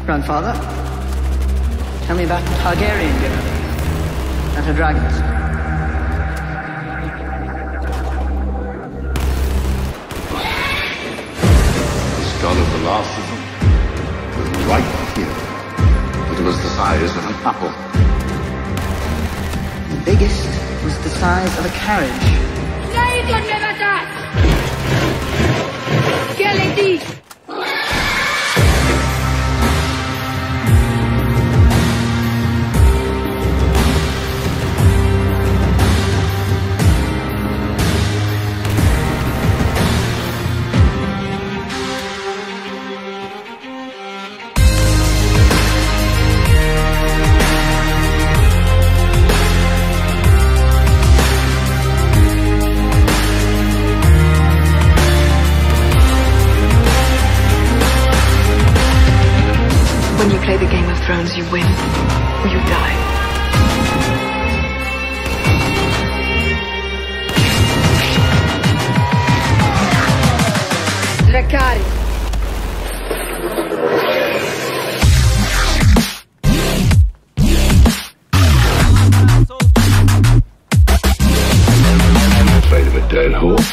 Grandfather, tell me about the Targaryen girl and her dragons. The skull of the last of them was right here. It was the size of an apple. The biggest was the size of a carriage. When you play the Game of Thrones, you win or you die. Dracarys. Afraid of a dead horse?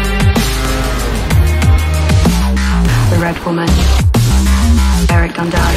The Red Woman, Eric Dondarrion.